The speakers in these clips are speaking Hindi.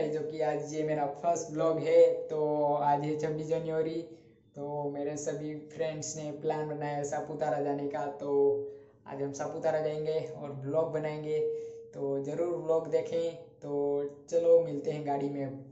गाइस, जो कि आज ये मेरा फर्स्ट ब्लॉग है। तो आज है 26 जनवरी। तो मेरे सभी फ्रेंड्स ने प्लान बनाया है सापुतारा जाने का। तो आज हम सापुतारा जाएंगे और ब्लॉग बनाएंगे, तो ज़रूर ब्लॉग देखें। तो चलो मिलते हैं गाड़ी में अब।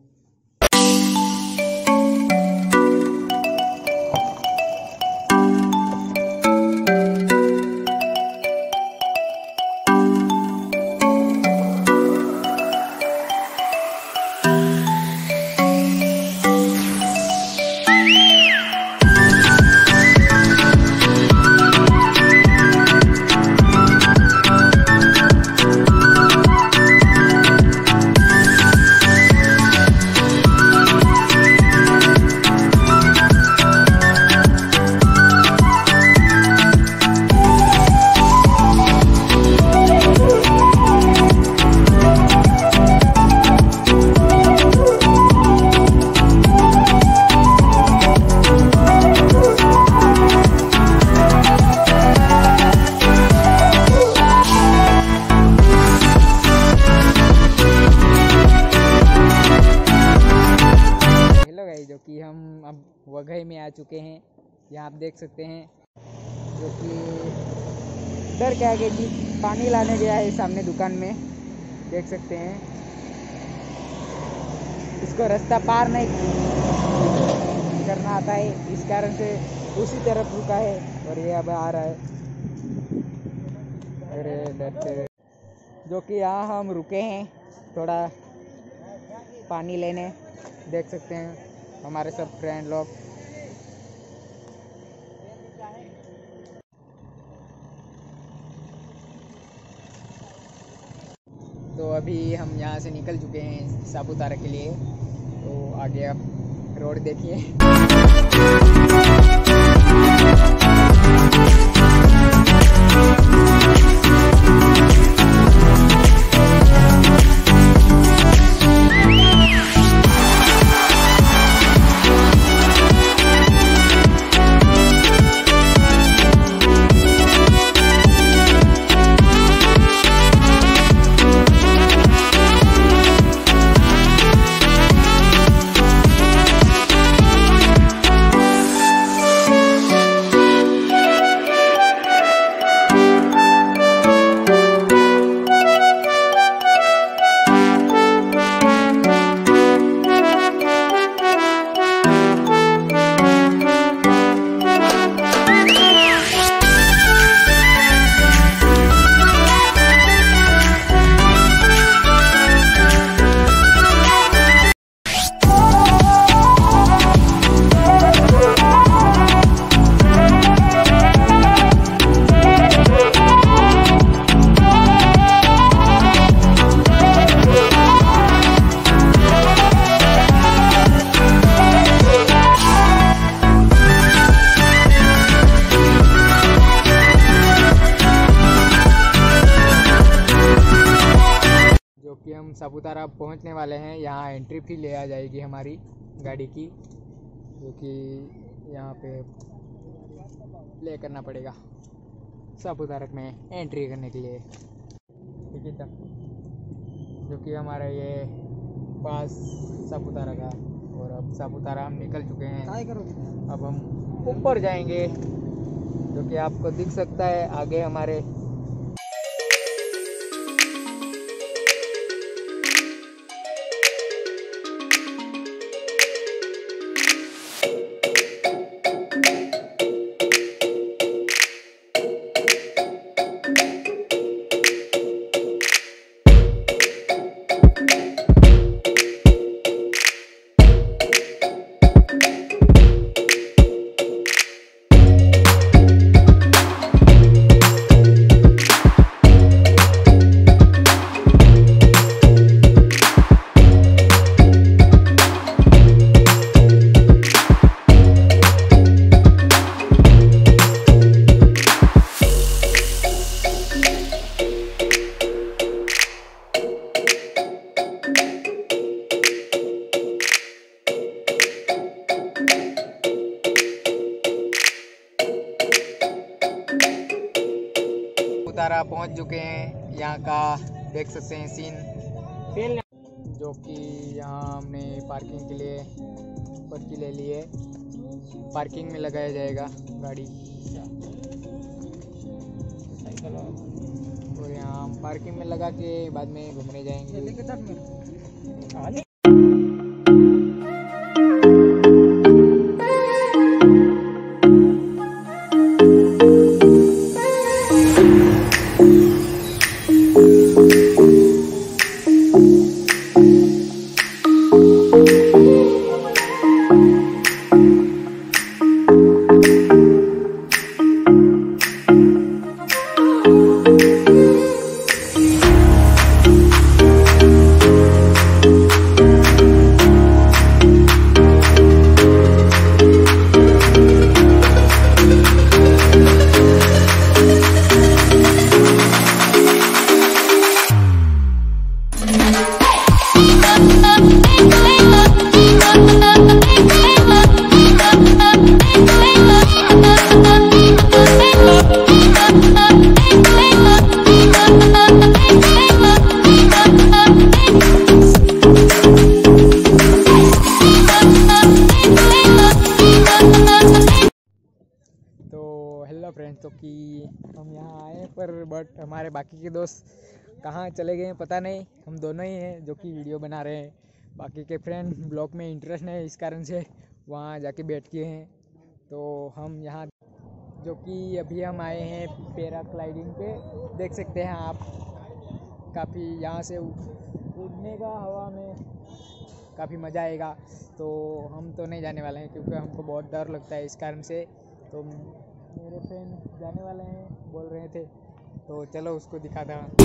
जो कि हम अब वघई में आ चुके हैं। यहाँ आप देख सकते हैं, जो कि डर के आगे जी पानी लाने गया है सामने दुकान में, देख सकते हैं। इसको रास्ता पार नहीं करना आता है, इस कारण से उसी तरफ रुका है और ये अब आ रहा है। अरे डर, जो कि यहाँ हम रुके हैं थोड़ा पानी लेने, देख सकते हैं हमारे सब फ्रेंड लोग। तो अभी हम यहाँ से निकल चुके हैं सापुतारा के लिए। तो आगे आप रोड देखिए। कि हम सापुतारा पहुंचने वाले हैं। यहाँ एंट्री फी ले आ जाएगी हमारी गाड़ी की, जो कि यहाँ पे प्ले करना पड़ेगा सापुतारा में एंट्री करने के लिए। ठीक है, जो कि हमारा ये पास सापुतारा का। और अब सापुतारा हम निकल चुके हैं, अब हम ऊपर जाएंगे, जो कि आपको दिख सकता है आगे हमारे। सापुतारा पहुंच चुके हैं। यहाँ का देख सकते हैं सीन, जो कि यहाँ हमने पार्किंग के लिए पर्ची ले ली है। पार्किंग में लगाया जाएगा गाड़ी और यहाँ हम पार्किंग में लगा के बाद में घूमने जाएंगे। हेलो फ्रेंड्स, तो कि हम यहाँ आए पर बट हमारे बाकी के दोस्त कहाँ चले गए हैं पता नहीं। हम दोनों ही हैं जो कि वीडियो बना रहे हैं। बाकी के फ्रेंड ब्लॉग में इंटरेस्ट नहीं, इस कारण से वहाँ जाके बैठ गए हैं। तो हम यहाँ जो कि अभी हम आए हैं पैराग्लाइडिंग पे, देख सकते हैं आप। काफ़ी यहाँ से उड़ने का हवा में काफ़ी मज़ा आएगा। तो हम तो नहीं जाने वाले हैं क्योंकि हमको बहुत डर लगता है, इस कारण से। तो मेरे फ्रेंड जाने वाले हैं, बोल रहे थे, तो चलो उसको दिखाता हूँ।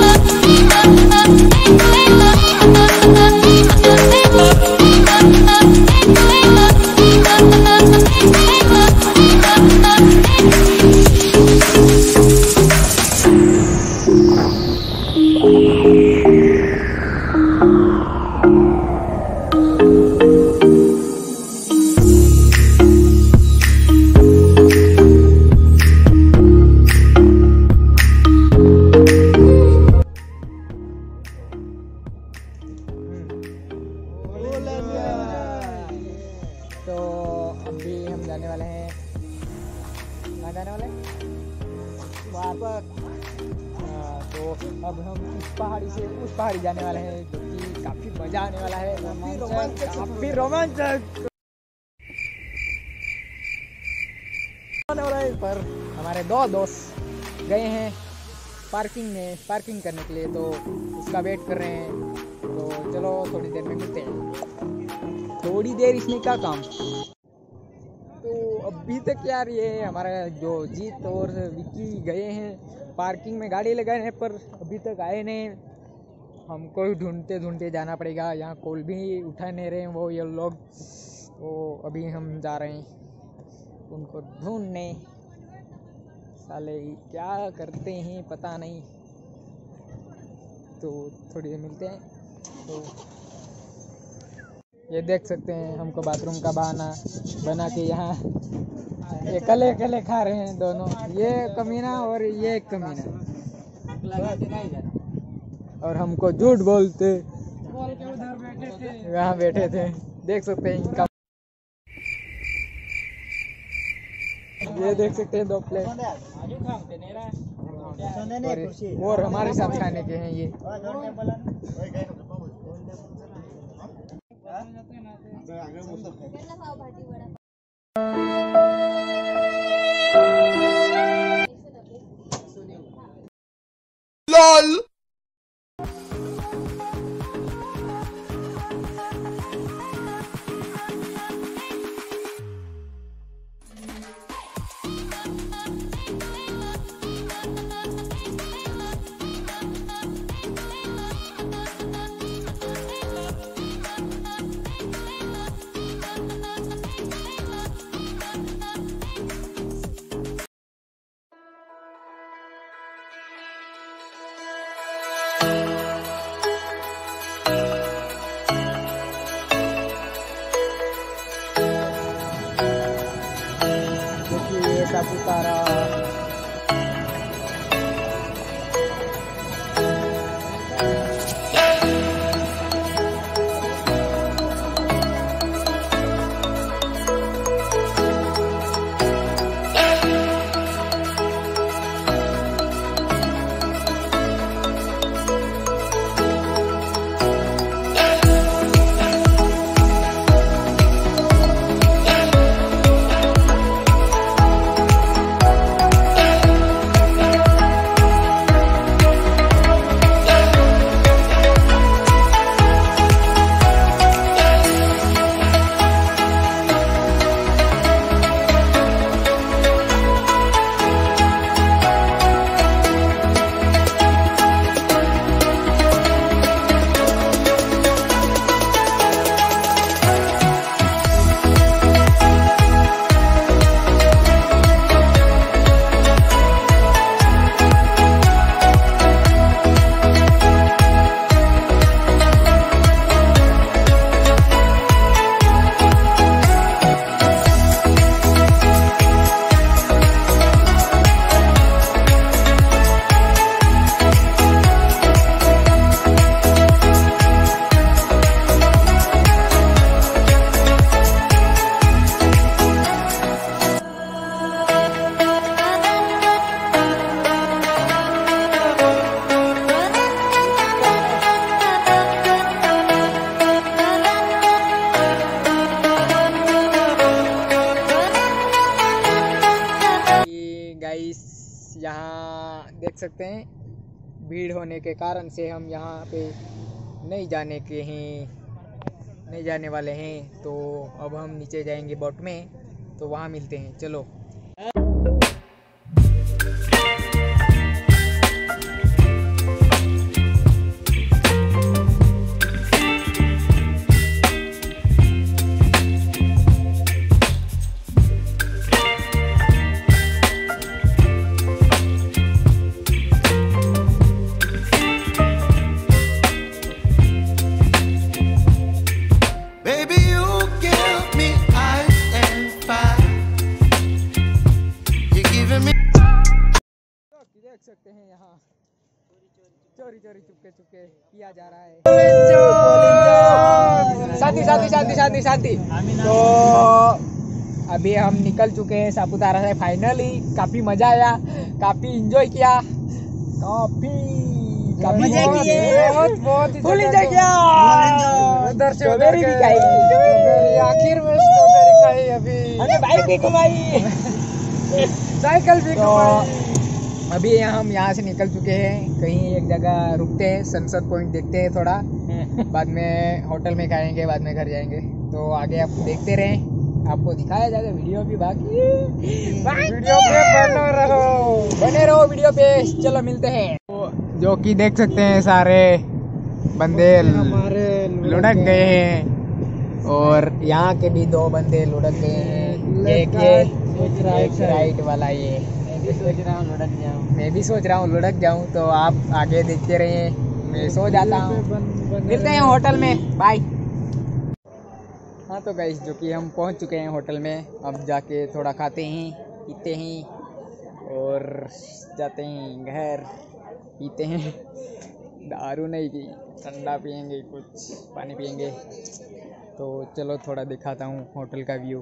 तो अभी हम जाने वाले हैं, कहाँ जाने वाले हैं? वहाँ पर। तो अब हम इस पहाड़ी से उस पहाड़ी जाने वाले हैं, जो कि काफ़ी मज़ा आने वाला है, काफ़ी रोमांचक होने वाला है। पर हमारे दो दोस्त गए हैं पार्किंग करने के लिए, तो उसका वेट कर रहे हैं। तो चलो थोड़ी देर में मिलते हैं। थोड़ी देर इसमें क्या काम। तो अभी तक यार ये हमारा जो जीत और विक्की गए हैं पार्किंग में गाड़ी लगाने, पर अभी तक आए नहीं। हमको ही ढूंढते जाना पड़ेगा। यहाँ कॉल भी उठा नहीं रहे हैं वो ये लोग। तो अभी हम जा रहे हैं उनको ढूंढने। साले क्या करते हैं पता नहीं। तो थोड़ी देर मिलते हैं। तो ये देख सकते हैं हमको बाथरूम का बहाना बना के यहाँ अकेले खा रहे हैं दोनों, ये कमीना और ये कमीना, और हमको झूठ बोलते यहाँ बैठे थे। देख सकते हैं इनका, ये देख सकते हैं 2 प्लेट और हमारे साथ खाने के हैं ये। LOL सापुतारा देख सकते हैं भीड़ होने के कारण से हम यहाँ पे नहीं जाने वाले हैं। तो अब हम नीचे जाएंगे बोट में, तो वहाँ मिलते हैं। चलो। देख सकते हैं यहाँ चोरी चुपके किया जा रहा है। शांति। तो अभी हम निकल चुके हैं सापुतारा से फाइनली। काफी मजा आया, काफी एंजॉय किया, काफी बहुत एंजॉय किया। उधर स्ट्रॉबेरी भी खाई, आखिर में स्ट्रॉबेरी खाई। अभी बाइक भी घुमाई, साइकिल भी घुमाई। अभी हम यहाँ से निकल चुके हैं, कहीं एक जगह रुकते हैं, सनसेट पॉइंट देखते हैं थोड़ा, बाद में होटल में खाएंगे, बाद में घर जाएंगे। तो आगे आप देखते रहें, आपको दिखाया जाएगा। वीडियो भी बाकी वीडियो पे बने रहो वीडियो पे। चलो मिलते हैं। जो कि देख सकते हैं सारे बंदे लुढ़क गए हैं, और यहाँ के भी 2 बंदे लुढ़क गए हैं। एक राइट वाला, ये मैं भी सोच रहा हूँ लुढ़क जाऊँ। तो आप आगे देखते रहिए, मैं सो जाता हूँ। मिलते हैं होटल में, बाय। हाँ तो गाइस, जो कि हम पहुँच चुके हैं होटल में। अब जाके थोड़ा खाते हैं, पीते हैं और जाते हैं घर। पीते हैं, दारू नहीं पी, ठंडा पियेंगे, कुछ पानी पियेंगे। तो चलो थोड़ा दिखाता हूँ होटल का व्यू।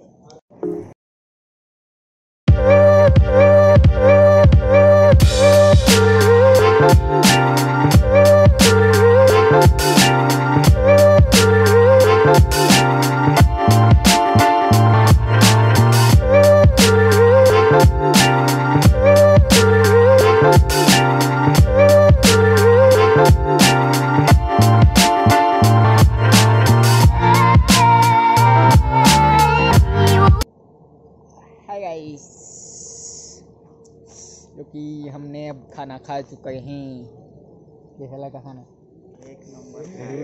जो कि हमने अब खाना खा चुके हैं। कैसा लगा खाना? एक नंबर,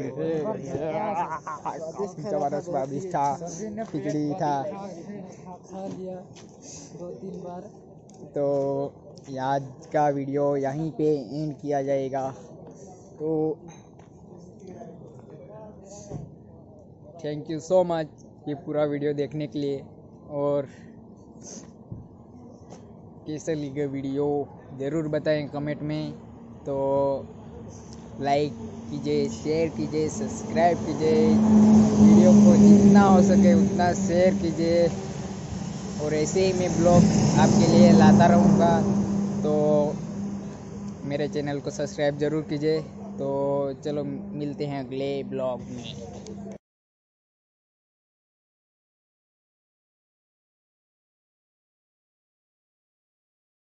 स्वादिष्ट था, खिचड़ी था, खा लिया 2-3 बार। तो आज का वीडियो यहीं पे एंड किया जाएगा। तो थैंक यू सो मच ये पूरा वीडियो देखने के लिए। और कैसे लगे वीडियो ज़रूर बताएं कमेंट में। तो लाइक कीजिए, शेयर कीजिए, सब्सक्राइब कीजिए, वीडियो को जितना हो सके उतना शेयर कीजिए। और ऐसे ही मैं ब्लॉग आपके लिए लाता रहूँगा। तो मेरे चैनल को सब्सक्राइब ज़रूर कीजिए। तो चलो मिलते हैं अगले ब्लॉग में।